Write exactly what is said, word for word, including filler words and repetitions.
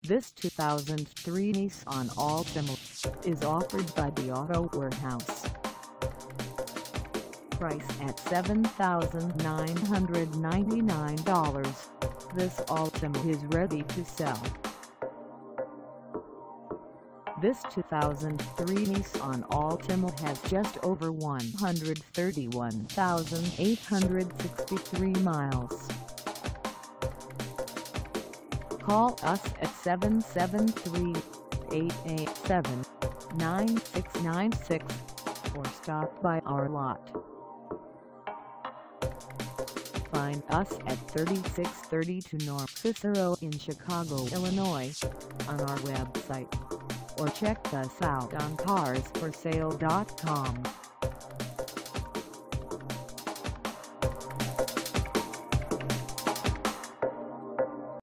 This two thousand three Nissan Altima is offered by the Auto Warehouse. Price at seven thousand nine hundred ninety-nine dollars, this Altima is ready to sell. This two thousand three Nissan Altima has just over one hundred thirty-one thousand eight hundred sixty-three miles. Call us at seven seven three, eight eight seven, nine six nine six or stop by our lot. Find us at thirty-six thirty-two North Cicero in Chicago, Illinois, on our website, or check us out on cars for sale dot com.